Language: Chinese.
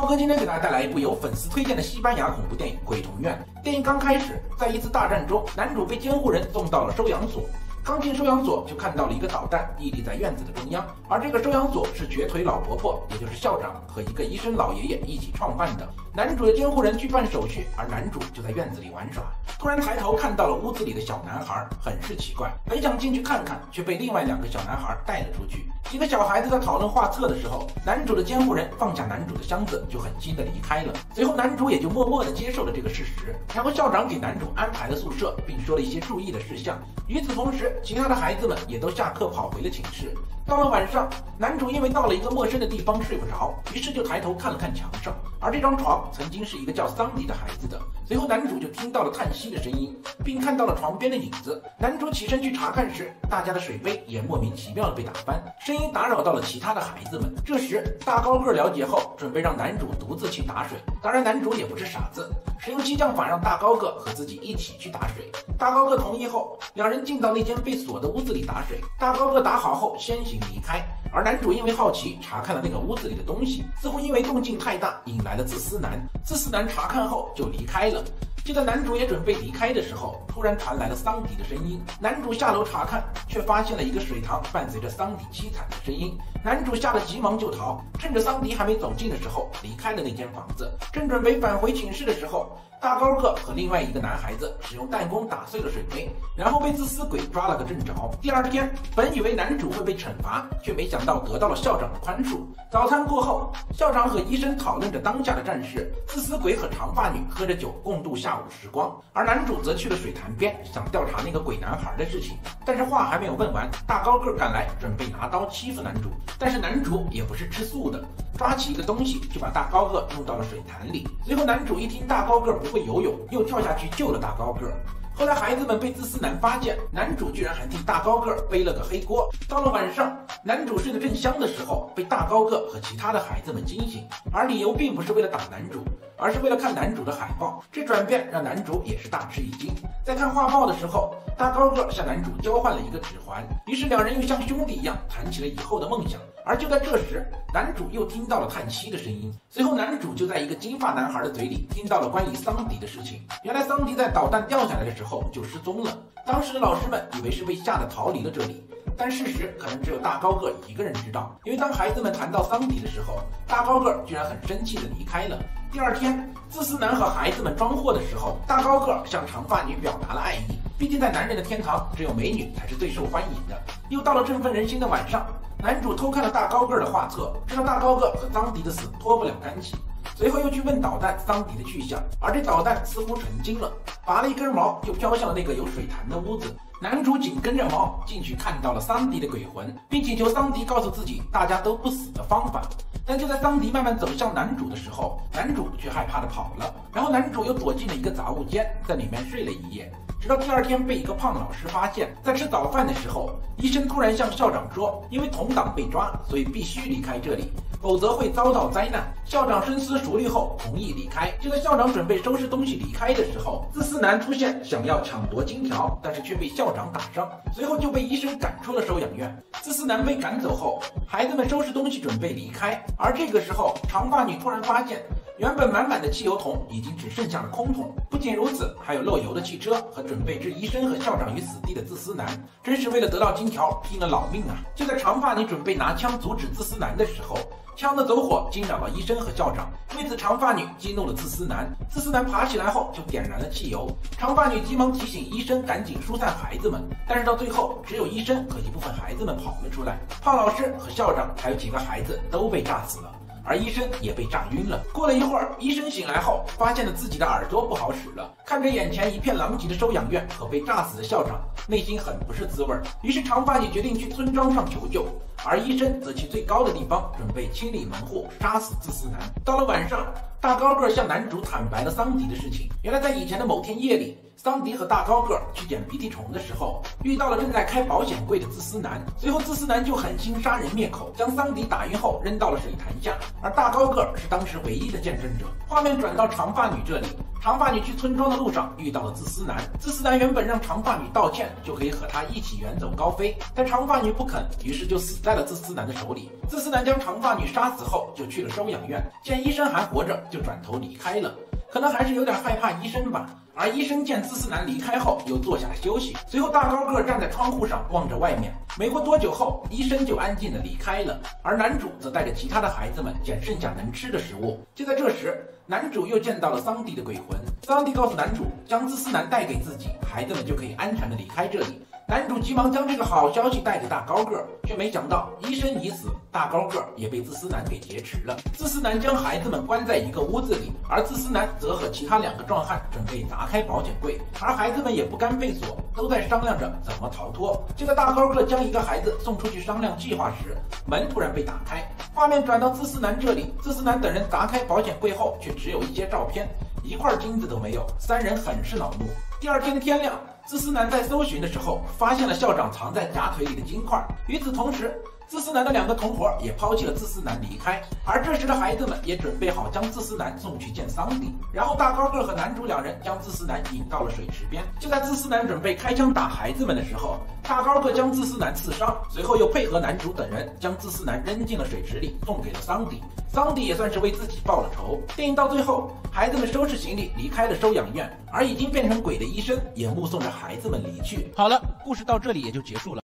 猫哥今天给大家带来一部由粉丝推荐的西班牙恐怖电影《鬼同院》。电影刚开始，在一次大战中，男主被监护人送到了收养所。刚进收养所，就看到了一个导弹屹立在院子的中央，而这个收养所是瘸腿老婆婆，也就是校长和一个医生老爷爷一起创办的。男主的监护人去办手续，而男主就在院子里玩耍。突然抬头看到了屋子里的小男孩，很是奇怪，本想进去看看，却被另外2个小男孩带了出去。几个小孩子在讨论画册的时候，男主的监护人放下男主的箱子，就狠心的离开了。随后男主也就默默的接受了这个事实。然后校长给男主安排了宿舍，并说了一些注意的事项。与此同时，其他的孩子们也都下课跑回了寝室。到了晚上，男主因为到了一个陌生的地方睡不着，于是就抬头看了看墙上，而这张床曾经是一个叫桑迪的孩子的。随后男主就听到了叹息的声音，并看到了床边的影子。男主起身去查看时，大家的水杯也莫名其妙的被打翻，声音打扰到了其他的孩子们。这时大高个了解后，准备让男主独自去打水。当然男主也不是傻子，使用激将法让大高个和自己一起去打水。大高个同意后，2人进到那间被锁的屋子里打水。大高个打好后先行离开，而男主因为好奇查看了那个屋子里的东西，似乎因为动静太大引来了自私男。自私男查看后就离开了。就在男主也准备离开的时候，突然传来了桑迪的声音。男主下楼查看，却发现了一个水塘伴随着桑迪凄惨的声音。男主吓得急忙就逃，趁着桑迪还没走近的时候离开了那间房子。正准备返回寝室的时候，大高个和另外一个男孩子使用弹弓打碎了水杯，然后被自私鬼抓了个正着。第2天，本以为男主会被惩罚，却没想到得到了校长的宽恕。早餐过后，校长和医生讨论着当下的战事，自私鬼和长发女喝着酒共度下午时光，而男主则去了水潭边，想调查那个鬼男孩的事情。但是话还没有问完，大高个赶来，准备拿刀欺负男主。但是男主也不是吃素的，抓起一个东西就把大高个弄到了水潭里。随后男主一听大高个不会游泳，又跳下去救了大高个。后来孩子们被自私男发现，男主居然还替大高个背了个黑锅。到了晚上，男主睡得正香的时候，被大高个和其他的孩子们惊醒，而理由并不是为了打男主，而是为了看男主的海报。这转变让男主也是大吃一惊。在看画报的时候，大高个向男主交换了一个指环，于是2人又像兄弟一样谈起了以后的梦想。而就在这时，男主又听到了叹息的声音。随后男主就在一个金发男孩的嘴里听到了关于桑迪的事情。原来桑迪在导弹掉下来的时候就失踪了，当时的老师们以为是被吓得逃离了这里，但事实可能只有大高个一个人知道。因为当孩子们谈到桑迪的时候，大高个居然很生气的离开了。第2天，自私男和孩子们装货的时候，大高个向长发女表达了爱意，毕竟在男人的天堂，只有美女才是最受欢迎的。又到了振奋人心的晚上，男主偷看了大高个的画册，知道大高个和桑迪的死脱不了干系。随后又去问导弹桑迪的去向，而这导弹似乎成精了，拔了一根毛就飘向了那个有水潭的屋子。男主紧跟着毛进去，看到了桑迪的鬼魂，并请求桑迪告诉自己大家都不死的方法。但就在桑迪慢慢走向男主的时候，男主却害怕的跑了。然后男主又躲进了一个杂物间，在里面睡了一夜，直到第2天被一个胖老师发现。在吃早饭的时候，医生突然向校长说，因为同党被抓，所以必须离开这里，否则会遭到灾难。校长深思熟虑后同意离开。就在校长准备收拾东西离开的时候，自私男出现，想要抢夺金条，但是却被校长打伤，随后就被医生赶出了收养院。自私男被赶走后，孩子们收拾东西准备离开，而这个时候长发女突然发现，原本满满的汽油桶已经只剩下了空桶。不仅如此，还有漏油的汽车和准备置医生和校长于死地的自私男，真是为了得到金条拼了老命啊！就在长发女准备拿枪阻止自私男的时候，枪的走火惊扰了医生和校长，为此长发女激怒了自私男。自私男爬起来后就点燃了汽油，长发女急忙提醒医生赶紧疏散孩子们，但是到最后只有医生和一部分孩子们跑了出来，胖老师和校长还有几个孩子都被炸死了，而医生也被炸晕了。过了一会儿，医生醒来后发现了自己的耳朵不好使了，看着眼前一片狼藉的收养院和被炸死的校长，内心很不是滋味。于是长发女决定去村庄上求救，而医生则去最高的地方准备清理门户，杀死自私男。到了晚上，大高个向男主坦白了桑迪的事情。原来在以前的某天夜里， 桑迪和大高个去捡鼻涕虫的时候，遇到了正在开保险柜的自私男。随后自私男就狠心杀人灭口，将桑迪打晕后扔到了水潭下，而大高个是当时唯一的见证者。画面转到长发女这里，长发女去村庄的路上遇到了自私男。自私男原本让长发女道歉就可以和他一起远走高飞，但长发女不肯，于是就死在了自私男的手里。自私男将长发女杀死后就去了收养院，见医生还活着就转头离开了。可能还是有点害怕医生吧。而医生见自私男离开后，又坐下来休息。随后大高个站在窗户上望着外面。没过多久后，医生就安静地离开了，而男主则带着其他的孩子们捡剩下能吃的食物。就在这时，男主又见到了桑迪的鬼魂。桑迪告诉男主，将自私男带给自己，孩子们就可以安全地离开这里。男主急忙将这个好消息带给大高个，却没想到医生已死，大高个也被自私男给劫持了。自私男将孩子们关在一个屋子里，而自私男则和其他2个壮汉准备砸开保险柜，而孩子们也不甘被锁，都在商量着怎么逃脱。就在大高个将一个孩子送出去商量计划时，门突然被打开，画面转到自私男这里。自私男等人砸开保险柜后，却只有一些照片，一块金子都没有，3人很是恼怒。第二天天亮，自私男在搜寻的时候，发现了校长藏在假腿里的金块。与此同时，自私男的2个同伙也抛弃了自私男离开，而这时的孩子们也准备好将自私男送去见桑迪。然后大高个和男主2人将自私男引到了水池边。就在自私男准备开枪打孩子们的时候，大高个将自私男刺伤，随后又配合男主等人将自私男扔进了水池里，送给了桑迪。桑迪也算是为自己报了仇。电影到最后，孩子们收拾行李离开了收养院，而已经变成鬼的医生也目送着孩子们离去。好了，故事到这里也就结束了。